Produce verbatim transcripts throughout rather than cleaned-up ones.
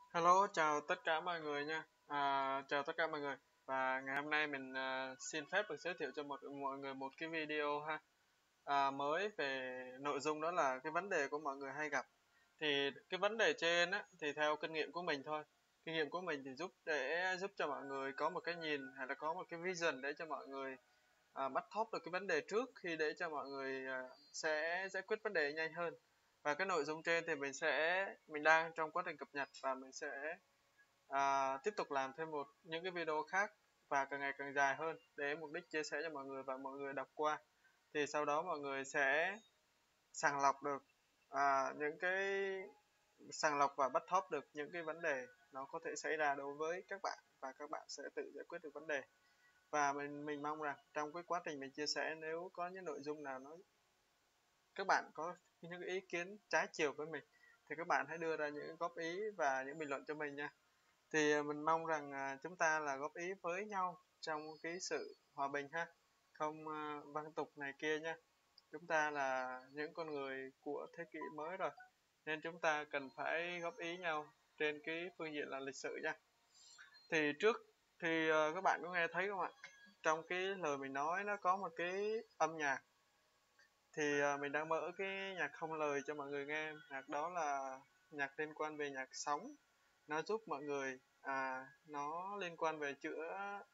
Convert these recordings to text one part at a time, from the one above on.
Hello, chào tất cả mọi người nha. À, chào tất cả mọi người. Và ngày hôm nay mình à, xin phép được giới thiệu cho một mọi người một cái video ha à, mới về nội dung, đó là cái vấn đề của mọi người hay gặp. Thì cái vấn đề trên á thì theo kinh nghiệm của mình thôi. Kinh nghiệm của mình thì giúp để giúp cho mọi người có một cái nhìn hay là có một cái vision để cho mọi người à, bắt top được cái vấn đề trước khi để cho mọi người à, sẽ giải quyết vấn đề nhanh hơn. Và cái nội dung trên thì mình sẽ mình đang trong quá trình cập nhật, và mình sẽ à, tiếp tục làm thêm một những cái video khác và càng ngày càng dài hơn để mục đích chia sẻ cho mọi người và mọi người đọc qua, thì sau đó mọi người sẽ sàng lọc được à, những cái sàng lọc và bắt top được những cái vấn đề nó có thể xảy ra đối với các bạn, và các bạn sẽ tự giải quyết được vấn đề. Và mình mình mong rằng trong cái quá trình mình chia sẻ, nếu có những nội dung nào nó các bạn có những ý kiến trái chiều với mình, thì các bạn hãy đưa ra những góp ý và những bình luận cho mình nha. Thì à, mình mong rằng à, chúng ta là góp ý với nhau trong cái sự hòa bình ha, không à, văng tục này kia nha. Chúng ta là những con người của thế kỷ mới rồi, nên chúng ta cần phải góp ý nhau trên cái phương diện là lịch sự nha. Thì trước thì à, các bạn có nghe thấy không ạ? Trong cái lời mình nói nó có một cái âm nhạc, thì à, mình đang mở cái nhạc không lời cho mọi người nghe. Nhạc đó là nhạc liên quan về nhạc sống, nó giúp mọi người à nó liên quan về chữa,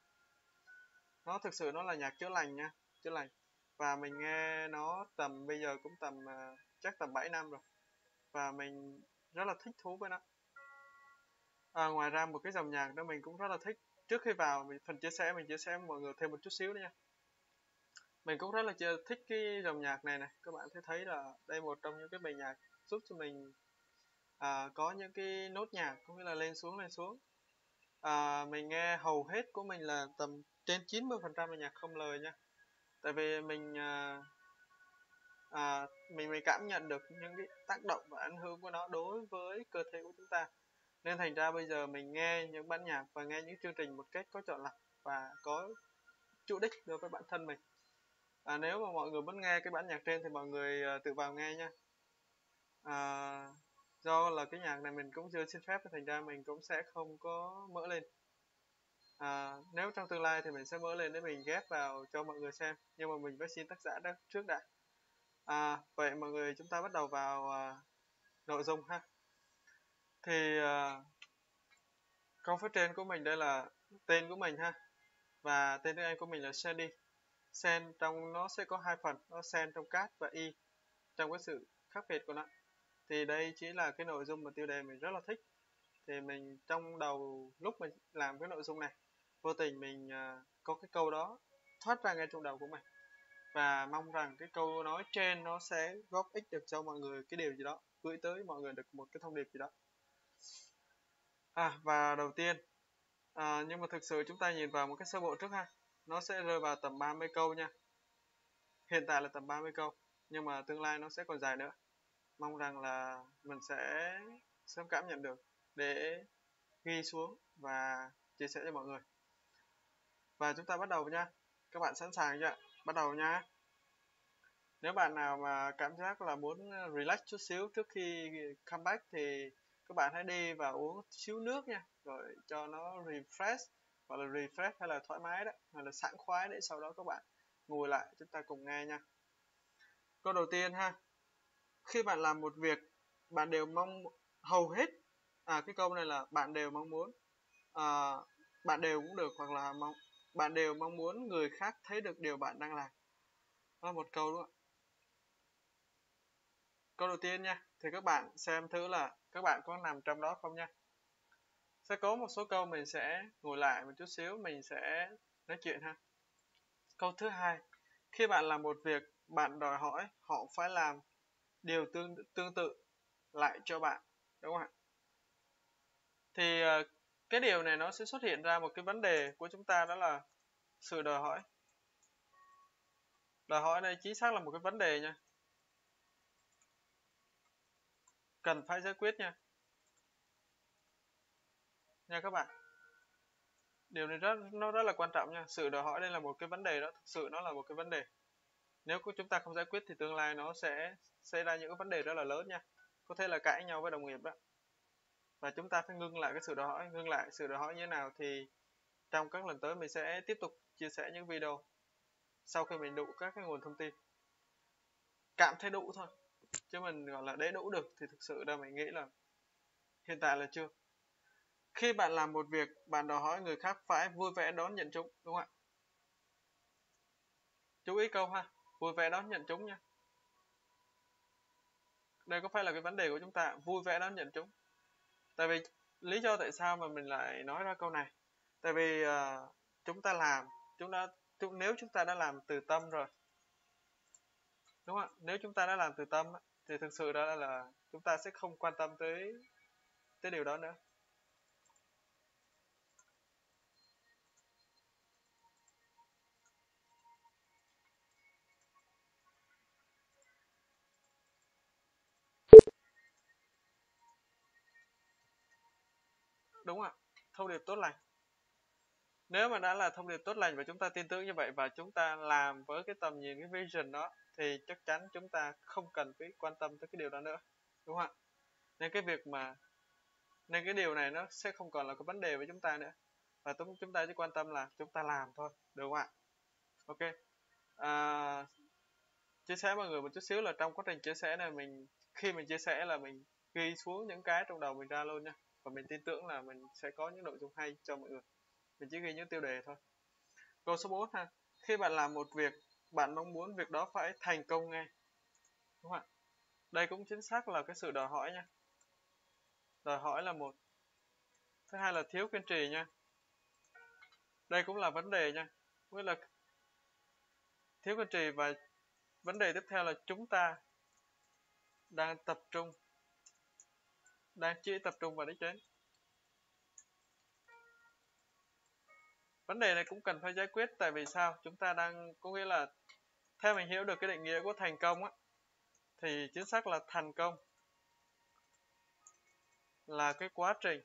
nó thực sự nó là nhạc chữa lành nha, chữa lành. Và mình nghe nó tầm bây giờ cũng tầm à, chắc tầm bảy năm rồi, và mình rất là thích thú với nó. À, ngoài ra một cái dòng nhạc đó mình cũng rất là thích, trước khi vào mình phần chia sẻ mình chia sẻ với mọi người thêm một chút xíu nữa nha. Mình cũng rất là chia- thích cái dòng nhạc này này, các bạn thấy thấy là đây một trong những cái bài nhạc giúp cho mình à, có những cái nốt nhạc cũng như là lên xuống lên xuống. À, mình nghe hầu hết của mình là tầm trên chín mươi phần trăm là nhạc không lời nha. Tại vì mình à, à, mình mình cảm nhận được những cái tác động và ảnh hưởng của nó đối với cơ thể của chúng ta. Nên thành ra bây giờ mình nghe những bản nhạc và nghe những chương trình một cách có chọn lọc và có chủ đích đối với bản thân mình. À, nếu mà mọi người muốn nghe cái bản nhạc trên thì mọi người à, tự vào nghe nha. À, do là cái nhạc này mình cũng chưa xin phép, thành ra mình cũng sẽ không có mở lên. À, nếu trong tương lai thì mình sẽ mở lên để mình ghép vào cho mọi người xem, nhưng mà mình phải xin tác giả đó trước đã. À, vậy mọi người chúng ta bắt đầu vào à, nội dung ha. Thì à, câu phía trên của mình đây là tên của mình ha, và tên tiếng Anh của mình là Sandy. Sen trong nó sẽ có hai phần, nó sen trong cat và y trong cái sự khác biệt của nó. Thì đây chỉ là cái nội dung mà tiêu đề mình rất là thích. Thì mình trong đầu lúc mình làm cái nội dung này, vô tình mình à, có cái câu đó thoát ra ngay trong đầu của mình, và mong rằng cái câu nói trên nó sẽ góp ích được cho mọi người cái điều gì đó, gửi tới mọi người được một cái thông điệp gì đó. À, và đầu tiên à, nhưng mà thực sự chúng ta nhìn vào một cái sơ bộ trước ha, nó sẽ rơi vào tầm ba mươi câu nha. Hiện tại là tầm ba mươi câu, nhưng mà tương lai nó sẽ còn dài nữa. Mong rằng là mình sẽ sớm cảm nhận được để ghi xuống và chia sẻ cho mọi người. Và chúng ta bắt đầu nha. Các bạn sẵn sàng chưa? Bắt đầu nha. Nếu bạn nào mà cảm giác là muốn relax chút xíu trước khi comeback thì các bạn hãy đi và uống xíu nước nha, rồi cho nó refresh, hoặc là refresh hay là thoải mái đó, hay là sảng khoái, để sau đó các bạn ngồi lại chúng ta cùng nghe nha. Câu đầu tiên ha. Khi bạn làm một việc, bạn đều mong hầu hết à cái câu này là bạn đều mong muốn, à, bạn đều cũng được, hoặc là mong bạn đều mong muốn người khác thấy được điều bạn đang làm. Đó là một câu đúng không ạ? Câu đầu tiên nha, thì các bạn xem thử là các bạn có nằm trong đó không nha. Sẽ có một số câu mình sẽ ngồi lại một chút xíu, mình sẽ nói chuyện ha. Câu thứ hai, khi bạn làm một việc, bạn đòi hỏi họ phải làm điều tương tương tự lại cho bạn, đúng không ạ? Thì ờ, cái điều này nó sẽ xuất hiện ra một cái vấn đề của chúng ta, đó là sự đòi hỏi. Đòi hỏi đây chính xác là một cái vấn đề nha, cần phải giải quyết nha, nha các bạn. Điều này rất nó rất là quan trọng nha. Sự đòi hỏi đây là một cái vấn đề đó, thực sự nó là một cái vấn đề. Nếu chúng ta không giải quyết thì tương lai nó sẽ xảy ra những cái vấn đề rất là lớn nha. Có thể là cãi nhau với đồng nghiệp đó. và chúng ta phải ngưng lại cái sự đòi hỏi. Ngưng lại sự đòi hỏi như thế nào thì trong các lần tới mình sẽ tiếp tục chia sẻ những video sau khi mình đủ các cái nguồn thông tin, cảm thấy đủ thôi, chứ mình gọi là để đủ được thì thực sự ra mình nghĩ là hiện tại là chưa. Khi bạn làm một việc, bạn đòi hỏi người khác phải vui vẻ đón nhận chúng, đúng không ạ? Chú ý câu ha, vui vẻ đón nhận chúng nha. Đây có phải là cái vấn đề của chúng ta, vui vẻ đón nhận chúng. Tại vì lý do tại sao mà mình lại nói ra câu này, tại vì uh, chúng ta làm, chúng ta chúng, nếu chúng ta đã làm từ tâm rồi, đúng không ạ? Nếu chúng ta đã làm từ tâm thì thực sự đó là chúng ta sẽ không quan tâm tới tới điều đó nữa. Đúng ạ, thông điệp tốt lành. Nếu mà đã là thông điệp tốt lành và chúng ta tin tưởng như vậy và chúng ta làm với cái tầm nhìn, cái vision đó, thì chắc chắn chúng ta không cần phải quan tâm tới cái điều đó nữa, đúng không ạ? Nên cái việc mà nên cái điều này nó sẽ không còn là cái vấn đề với chúng ta nữa, và chúng ta chỉ quan tâm là chúng ta làm thôi, được không ạ? Ok. À, chia sẻ mọi người một chút xíu là trong quá trình chia sẻ này, mình khi mình chia sẻ là mình ghi xuống những cái trong đầu mình ra luôn nha, và mình tin tưởng là mình sẽ có những nội dung hay cho mọi người. Mình chỉ ghi những tiêu đề thôi. Câu số bốn ha, khi bạn làm một việc, bạn mong muốn việc đó phải thành công ngay, đúng không ạ? Đây cũng chính xác là cái sự đòi hỏi nha. Đòi hỏi là một. Thứ hai là thiếu kiên trì nha. Đây cũng là vấn đề nha. Với là thiếu kiên trì, và vấn đề tiếp theo là chúng ta đang tập trung, đang chỉ tập trung vào đích đến. Vấn đề này cũng cần phải giải quyết, tại vì sao? Chúng ta đang, có nghĩa là theo mình hiểu được cái định nghĩa của thành công á, thì chính xác là thành công là cái quá trình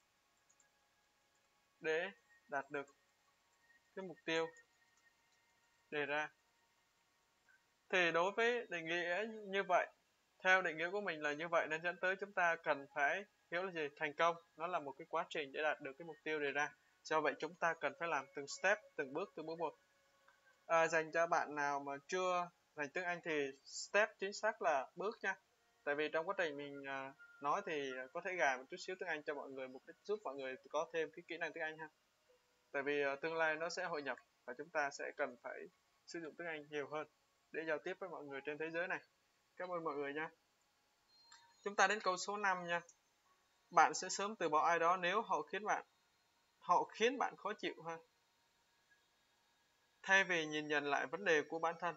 để đạt được cái mục tiêu đề ra. Thì đối với định nghĩa như vậy, theo định nghĩa của mình là như vậy, nên dẫn tới chúng ta cần phải hiểu là gì? Thành công nó là một cái quá trình để đạt được cái mục tiêu đề ra. Do vậy chúng ta cần phải làm từng step, từng bước, từng bước một. À, dành cho bạn nào mà chưa dành tiếng Anh thì step chính xác là bước nha. Tại vì trong quá trình mình uh, nói thì có thể gài một chút xíu tiếng Anh cho mọi người, mục đích giúp mọi người có thêm cái kỹ năng tiếng Anh ha. Tại vì uh, tương lai nó sẽ hội nhập và chúng ta sẽ cần phải sử dụng tiếng Anh nhiều hơn để giao tiếp với mọi người trên thế giới này. Cảm ơn mọi người nha. Chúng ta đến câu số năm nha. Bạn sẽ sớm từ bỏ ai đó nếu họ khiến bạn họ khiến bạn khó chịu ha. Thay vì nhìn nhận lại vấn đề của bản thân.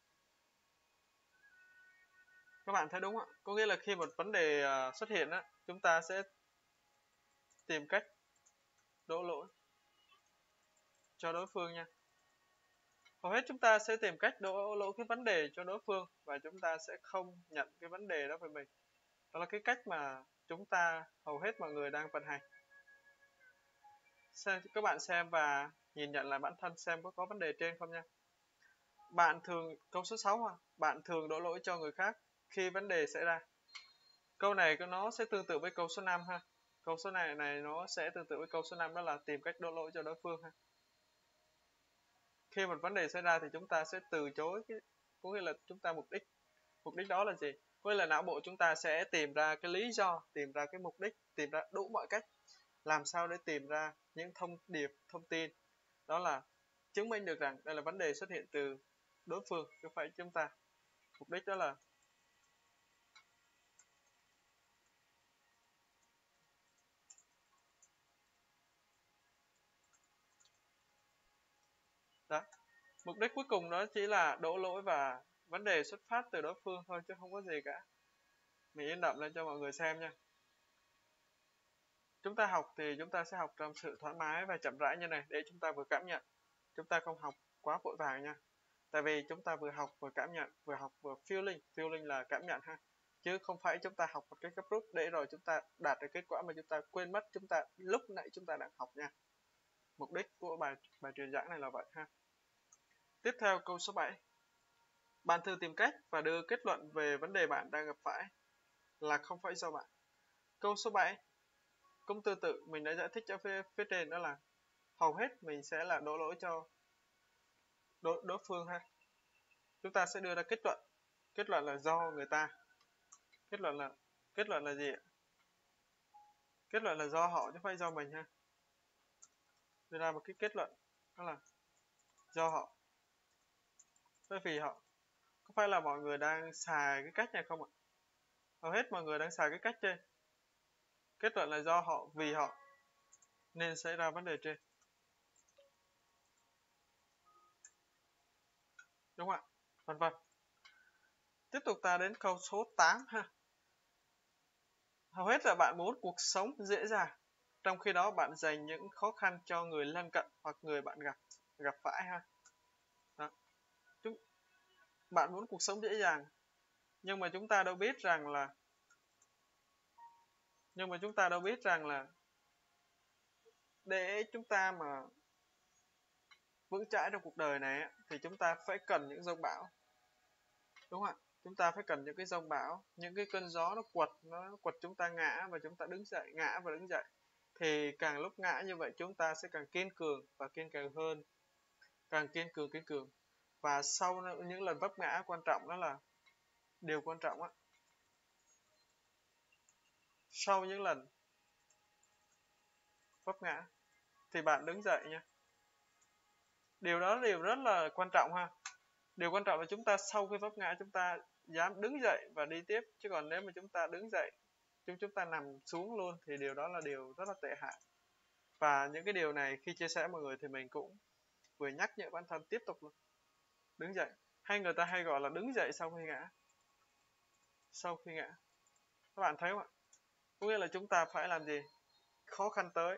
Các bạn thấy đúng ạ? Có nghĩa là khi một vấn đề uh, xuất hiện á, chúng ta sẽ tìm cách đổ lỗi cho đối phương nha. Hầu hết chúng ta sẽ tìm cách đổ lỗi cái vấn đề cho đối phương, và chúng ta sẽ không nhận cái vấn đề đó với mình. Đó là cái cách mà chúng ta, hầu hết mọi người đang vận hành. Xem, các bạn xem và nhìn nhận lại bản thân xem có có vấn đề trên không nha. Bạn thường, câu số sáu ha, bạn thường đổ lỗi cho người khác khi vấn đề xảy ra. Câu này nó sẽ tương tự với câu số năm ha. Câu số này này nó sẽ tương tự với câu số năm, đó là tìm cách đổ lỗi cho đối phương ha. Khi một vấn đề xảy ra thì chúng ta sẽ từ chối cái, có nghĩa là chúng ta mục đích. Mục đích đó là gì? Có nghĩa là não bộ chúng ta sẽ tìm ra cái lý do, tìm ra cái mục đích, tìm ra đủ mọi cách làm sao để tìm ra những thông điệp, thông tin, đó là chứng minh được rằng đây là vấn đề xuất hiện từ đối phương chứ không phải chúng ta. Mục đích đó là đó. Mục đích cuối cùng đó chỉ là đổ lỗi và vấn đề xuất phát từ đối phương thôi, chứ không có gì cả. Mình in đậm lên cho mọi người xem nha. Chúng ta học thì chúng ta sẽ học trong sự thoải mái và chậm rãi như này, để chúng ta vừa cảm nhận. Chúng ta không học quá vội vàng nha. Tại vì chúng ta vừa học vừa cảm nhận, vừa học vừa feeling. Feeling là cảm nhận ha. Chứ không phải chúng ta học một cái cấp rút để rồi chúng ta đạt được kết quả mà chúng ta quên mất chúng ta lúc nãy chúng ta đang học nha. Mục đích của bài bài truyền giảng này là vậy ha. Tiếp theo câu số bảy. Bạn thường tìm cách và đưa kết luận về vấn đề bạn đang gặp phải là không phải do bạn. Câu số bảy. Cũng tương tự mình đã giải thích cho phía, phía trên, đó là hầu hết mình sẽ là đổ lỗi cho đối, đối phương ha. Chúng ta sẽ đưa ra kết luận. Kết luận là do người ta. Kết luận là kết luận là gì ạ? Kết luận là do họ chứ không phải do mình ha. Đưa ra một cái kết luận đó là do họ. Bởi vì họ, có phải là mọi người đang xài cái cách này không ạ? Hầu hết mọi người đang xài cái cách trên. Kết luận là do họ, vì họ nên xảy ra vấn đề trên. Đúng không ạ? Vân vân. Tiếp tục ta đến câu số tám ha. Hầu hết là bạn muốn cuộc sống dễ dàng, trong khi đó bạn dành những khó khăn cho người lân cận hoặc người bạn gặp gặp phải ha. Đó. Chúng, bạn muốn cuộc sống dễ dàng, nhưng mà chúng ta đâu biết rằng là nhưng mà chúng ta đâu biết rằng là để chúng ta mà vững chãi trong cuộc đời này thì chúng ta phải cần những giông bão. Đúng không ạ? Chúng ta phải cần những cái giông bão, những cái cơn gió nó quật, nó quật chúng ta ngã và chúng ta đứng dậy, ngã và đứng dậy. Thì càng lúc ngã như vậy chúng ta sẽ càng kiên cường và kiên cường hơn, càng kiên cường kiên cường. Và sau những lần vấp ngã, quan trọng đó là điều quan trọng á, sau những lần vấp ngã thì bạn đứng dậy nha. Điều đó là điều rất là quan trọng ha. Điều quan trọng là chúng ta sau khi vấp ngã chúng ta dám đứng dậy và đi tiếp. Chứ còn nếu mà chúng ta đứng dậy, chúng chúng ta nằm xuống luôn thì điều đó là điều rất là tệ hại. Và những cái điều này khi chia sẻ với mọi người thì mình cũng vừa nhắc nhở bản thân tiếp tục luôn. Đứng dậy. Hay người ta hay gọi là đứng dậy sau khi ngã. Sau khi ngã. Các bạn thấy không ạ? Có nghĩa là chúng ta phải làm gì? Khó khăn tới,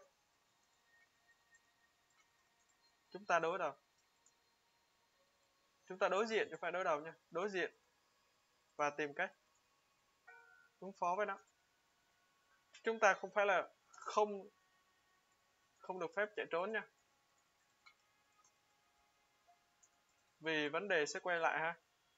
chúng ta đối đầu. Chúng ta đối diện chứ không phải đối đầu nha. Đối diện và tìm cách ứng phó với nó. Chúng ta không phải là không không được phép chạy trốn nha. Vì vấn đề sẽ quay lại ha.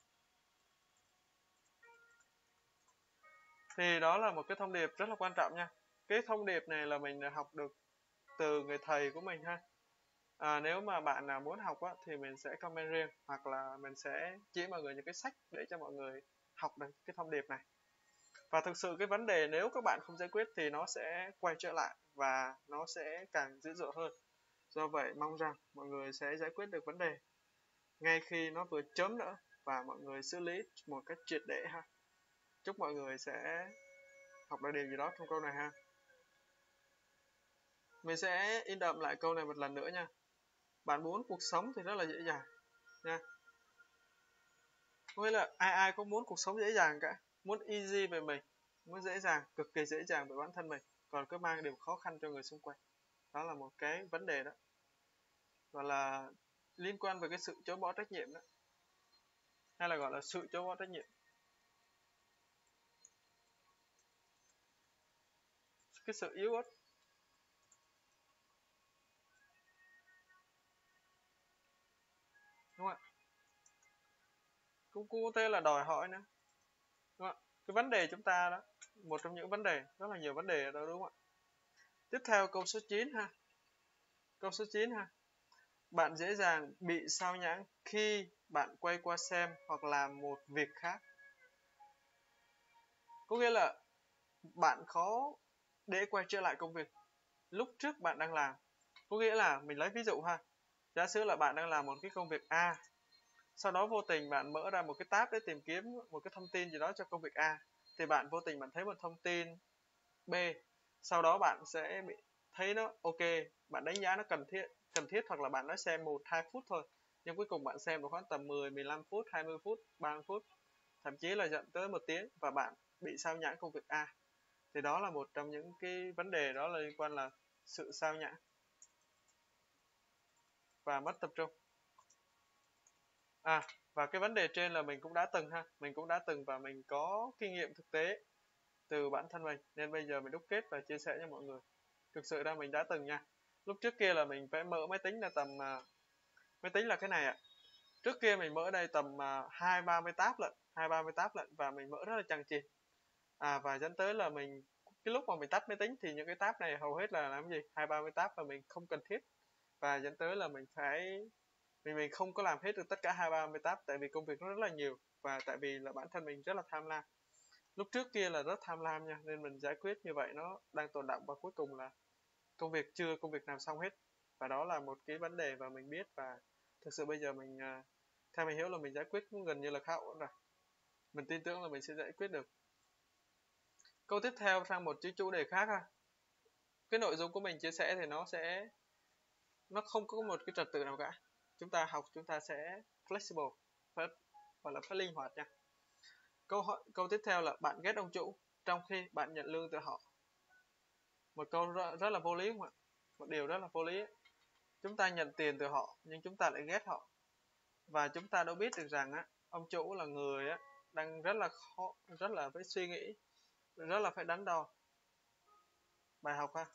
Thì đó là một cái thông điệp rất là quan trọng nha. Cái thông điệp này là mình học được từ người thầy của mình ha. À, nếu mà bạn nào muốn học á, thì mình sẽ comment riêng, hoặc là mình sẽ chỉ mọi người những cái sách để cho mọi người học được cái thông điệp này. Và thực sự cái vấn đề nếu các bạn không giải quyết thì nó sẽ quay trở lại và nó sẽ càng dữ dội hơn. Do vậy mong rằng mọi người sẽ giải quyết được vấn đề ngay khi nó vừa chớm nữa và mọi người xử lý một cách triệt để ha. Chúc mọi người sẽ học được điều gì đó trong câu này ha. Mình sẽ in đậm lại câu này một lần nữa nha. Bạn muốn cuộc sống thì rất là dễ dàng nha. Nghĩa là ai ai cũng muốn cuộc sống dễ dàng cả, muốn easy về mình, muốn dễ dàng, cực kỳ dễ dàng về bản thân mình, còn cứ mang điều khó khăn cho người xung quanh. Đó là một cái vấn đề đó, gọi là liên quan về cái sự chối bỏ trách nhiệm đó, hay là gọi là sự chối bỏ trách nhiệm. Cái sự yếu ớt. Đúng không ạ? Cũng cũng có thể là đòi hỏi nữa. Đúng không ạ? Cái vấn đề chúng ta đó, một trong những vấn đề, rất là nhiều vấn đề đó, đúng không ạ? Tiếp theo câu số chín ha. Câu số chín ha. Bạn dễ dàng bị sao nhãng khi bạn quay qua xem hoặc làm một việc khác. Có nghĩa là bạn khó để quay trở lại công việc lúc trước bạn đang làm. Có nghĩa là mình lấy ví dụ ha. Giả sử là bạn đang làm một cái công việc A, sau đó vô tình bạn mở ra một cái tab để tìm kiếm một cái thông tin gì đó cho công việc A, thì bạn vô tình bạn thấy một thông tin B, sau đó bạn sẽ bị thấy nó ok, bạn đánh giá nó cần thiết cần thiết hoặc là bạn nói xem một hai phút thôi, nhưng cuối cùng bạn xem được khoảng tầm mười mười lăm phút, hai mươi phút, ba mươi phút, thậm chí là dẫn tới một tiếng và bạn bị sao nhãng công việc A. Thì đó là một trong những cái vấn đề đó là liên quan là sự sao nhãng và mất tập trung. À, và cái vấn đề trên là mình cũng đã từng ha, mình cũng đã từng và mình có kinh nghiệm thực tế từ bản thân mình, nên bây giờ mình đúc kết và chia sẻ cho mọi người. Thực sự ra mình đã từng nha. Lúc trước kia là mình phải mở máy tính là tầm uh, máy tính là cái này ạ. À. Trước kia mình mở đây tầm uh, hai ba mươi tab lận, hai ba mươi tab lận và mình mở rất là chằng chịt. À và dẫn tới là mình cái lúc mà mình tắt máy tính thì những cái tab này hầu hết là làm gì, hai ba mươi tab và mình không cần thiết, và dẫn tới là mình phải mình mình không có làm hết được tất cả hai ba mươi tab, tại vì công việc nó rất là nhiều, và tại vì là bản thân mình rất là tham lam. Lúc trước kia là rất tham lam nha, nên mình giải quyết như vậy nó đang tồn đọng, và cuối cùng là công việc chưa công việc nào xong hết, và đó là một cái vấn đề và mình biết. Và thực sự bây giờ mình à, theo mình hiểu là mình giải quyết cũng gần như là khá ổn rồi, mình tin tưởng là mình sẽ giải quyết được. Câu tiếp theo sang một cái chủ đề khác ha. Cái nội dung của mình chia sẻ thì nó sẽ nó không có một cái trật tự nào cả. Chúng ta học chúng ta sẽ flexible, phải gọi là phải linh hoạt nha. Câu hỏi câu tiếp theo là bạn ghét ông chủ trong khi bạn nhận lương từ họ. Một câu rất, rất là vô lý không ạ? Một điều rất là vô lý ấy. Chúng ta nhận tiền từ họ nhưng chúng ta lại ghét họ, và chúng ta đâu biết được rằng á ông chủ là người á đang rất là khó, rất là phải suy nghĩ, rất là phải đắn đo. Bài học ha.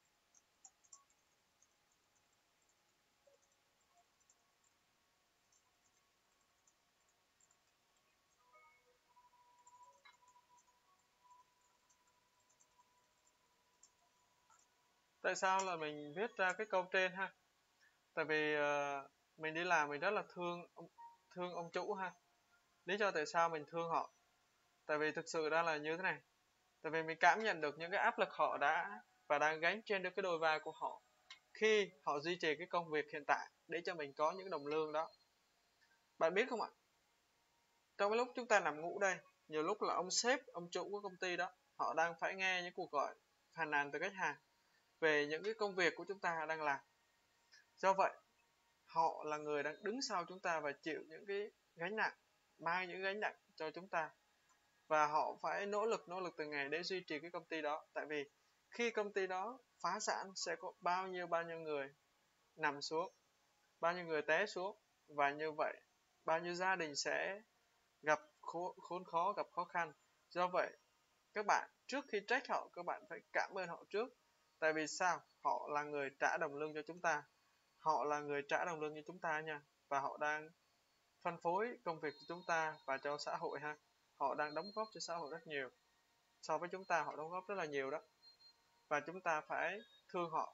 Tại sao là mình viết ra cái câu trên ha? Tại vì uh, mình đi làm mình rất là thương ông, thương ông chủ ha. Lý do tại sao mình thương họ, tại vì thực sự ra là như thế này. Tại vì mình cảm nhận được những cái áp lực họ đã và đang gánh trên được cái đôi vai của họ khi họ duy trì cái công việc hiện tại để cho mình có những đồng lương đó. Bạn biết không ạ, trong cái lúc chúng ta nằm ngủ đây, nhiều lúc là ông sếp, ông chủ của công ty đó, họ đang phải nghe những cuộc gọi phàn nàn từ khách hàng về những cái công việc của chúng ta đang làm. Do vậy, họ là người đang đứng sau chúng ta và chịu những cái gánh nặng, mang những gánh nặng cho chúng ta. Và họ phải nỗ lực, nỗ lực từng ngày để duy trì cái công ty đó. Tại vì khi công ty đó phá sản sẽ có bao nhiêu bao nhiêu người nằm xuống, bao nhiêu người té xuống, và như vậy bao nhiêu gia đình sẽ gặp khốn khó, gặp khó khăn. Do vậy, các bạn trước khi trách họ, các bạn phải cảm ơn họ trước. Tại vì sao? Họ là người trả đồng lương cho chúng ta. Họ là người trả đồng lương cho chúng ta nha. Và họ đang phân phối công việc cho chúng ta và cho xã hội ha. Họ đang đóng góp cho xã hội rất nhiều. So với chúng ta, họ đóng góp rất là nhiều đó. Và chúng ta phải thương họ.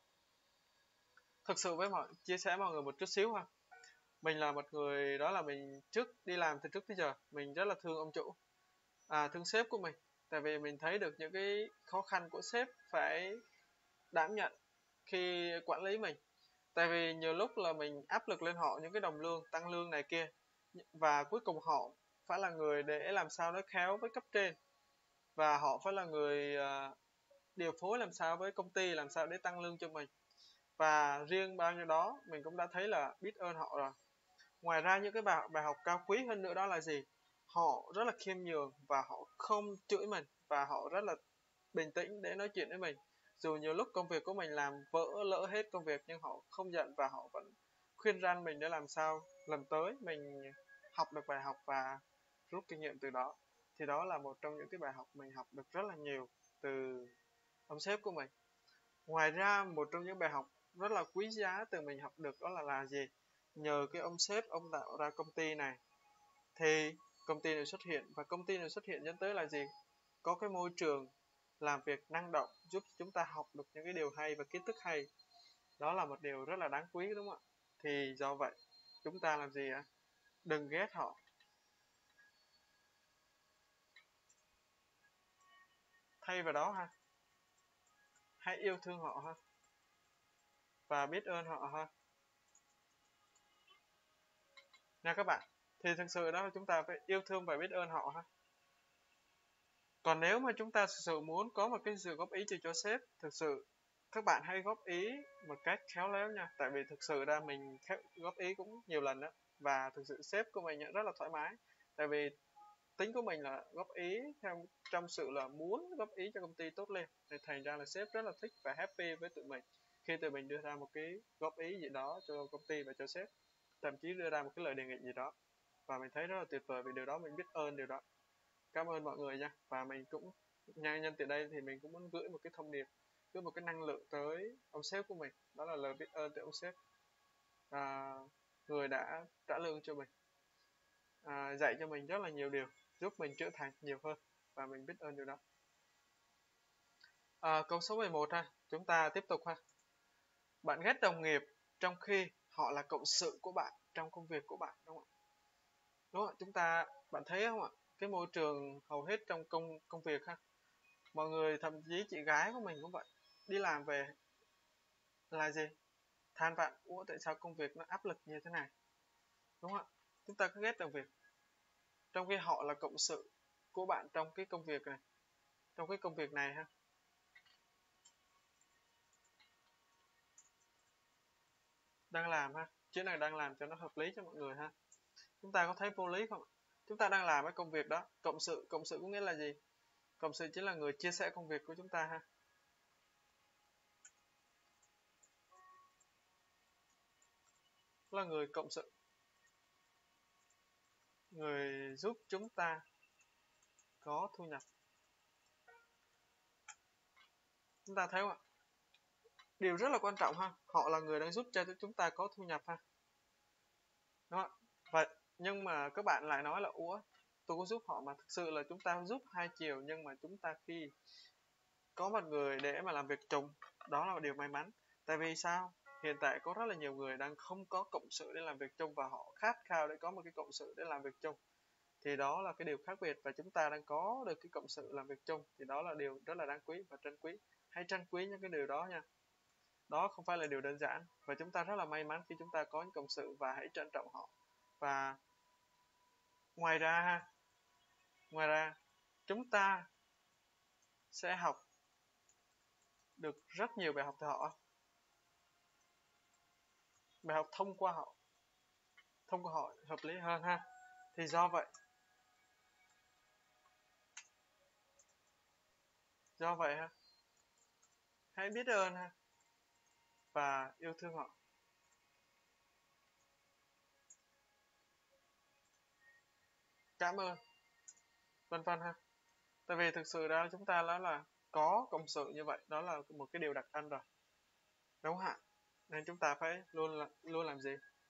Thực sự với mọi chia sẻ mọi người một chút xíu ha. Mình là một người, đó là mình trước đi làm từ trước tới giờ, mình rất là thương ông chủ, à, thương sếp của mình. Tại vì mình thấy được những cái khó khăn của sếp phải đảm nhận khi quản lý mình. Tại vì nhiều lúc là mình áp lực lên họ những cái đồng lương, tăng lương này kia, và cuối cùng họ phải là người để làm sao nó khéo với cấp trên, và họ phải là người uh, điều phối làm sao với công ty, làm sao để tăng lương cho mình. Và riêng bao nhiêu đó mình cũng đã thấy là biết ơn họ rồi. Ngoài ra những cái bài, bài học cao quý hơn nữa đó là gì? Họ rất là khiêm nhường và họ không chửi mình, và họ rất là bình tĩnh để nói chuyện với mình. Dù nhiều lúc công việc của mình làm vỡ lỡ hết công việc, nhưng họ không giận và họ vẫn khuyên răn mình để làm sao lần tới mình học được bài học và rút kinh nghiệm từ đó. Thì đó là một trong những cái bài học mình học được rất là nhiều từ ông sếp của mình. Ngoài ra, một trong những bài học rất là quý giá từ mình học được đó là là gì? Nhờ cái ông sếp, ông tạo ra công ty này thì công ty này xuất hiện, và công ty này xuất hiện dẫn tới là gì? Có cái môi trường làm việc năng động, giúp chúng ta học được những cái điều hay và kiến thức hay. Đó là một điều rất là đáng quý, đúng không ạ? Thì do vậy, chúng ta làm gì ạ? Đừng ghét họ. Thay vào đó ha, hãy yêu thương họ ha, và biết ơn họ ha. Nha các bạn. Thì thực sự đó là chúng ta phải yêu thương và biết ơn họ ha. Còn nếu mà chúng ta thực sự muốn có một cái sự góp ý cho cho sếp, thực sự các bạn hãy góp ý một cách khéo léo nha. Tại vì thực sự ra mình góp ý cũng nhiều lần đó, và thực sự sếp của mình rất là thoải mái. Tại vì tính của mình là góp ý theo trong sự là muốn góp ý cho công ty tốt lên, thì thành ra là sếp rất là thích và happy với tụi mình khi tụi mình đưa ra một cái góp ý gì đó cho công ty và cho sếp, thậm chí đưa ra một cái lời đề nghị gì đó. Và mình thấy rất là tuyệt vời vì điều đó, mình biết ơn điều đó. Cảm ơn mọi người nha. Và mình cũng nhân nhân từ đây thì mình cũng muốn gửi một cái thông điệp, gửi một cái năng lượng tới ông sếp của mình, đó là lời biết ơn tới ông sếp, à, người đã trả lương cho mình, à, dạy cho mình rất là nhiều điều, giúp mình trưởng thành nhiều hơn, và mình biết ơn điều đó. À, câu số mười một ha, chúng ta tiếp tục ha. Bạn ghét đồng nghiệp trong khi họ là cộng sự của bạn trong công việc của bạn, đúng không ạ? Đúng không ạ? Chúng ta, bạn thấy không ạ? Cái môi trường hầu hết trong công công việc ha, mọi người, thậm chí chị gái của mình cũng vậy, đi làm về là gì? Than vãn, ủa tại sao công việc nó áp lực như thế này, đúng không ạ? Chúng ta cứ ghét đồng việc trong khi họ là cộng sự của bạn trong cái công việc này, trong cái công việc này ha. Đang làm ha, chữ này đang làm cho nó hợp lý cho mọi người ha. Chúng ta có thấy vô lý không? Chúng ta đang làm cái công việc đó, cộng sự, cộng sự có nghĩa là gì? Cộng sự chính là người chia sẻ công việc của chúng ta ha. Là người cộng sự, người giúp chúng ta có thu nhập. Chúng ta thấy không ạ? Điều rất là quan trọng ha, họ là người đang giúp cho chúng ta có thu nhập ha. Đúng không ạ? Vậy nhưng mà các bạn lại nói là ủa, tôi có giúp họ mà. Thực sự là chúng ta giúp hai chiều, nhưng mà chúng ta khi có một người để mà làm việc chung, đó là một điều may mắn. Tại vì sao? Hiện tại có rất là nhiều người đang không có cộng sự để làm việc chung, và họ khát khao để có một cái cộng sự để làm việc chung. Thì đó là cái điều khác biệt, và chúng ta đang có được cái cộng sự làm việc chung, thì đó là điều rất là đáng quý và trân quý. Hãy trân quý những cái điều đó nha. Đó không phải là điều đơn giản, và chúng ta rất là may mắn khi chúng ta có những cộng sự, và hãy trân trọng họ. Và ngoài ra ha, ngoài ra chúng ta sẽ học được rất nhiều bài học từ họ, bài học thông qua họ, thông qua họ hợp lý hơn ha. Thì do vậy, do vậy ha, hãy biết ơn ha, và yêu thương họ. Cảm ơn, vân vân ha. Tại vì thực sự ra chúng ta đó là có cộng sự như vậy, đó là một cái điều đặc ân rồi, đúng không ạ? Nên chúng ta phải luôn là luôn làm gì?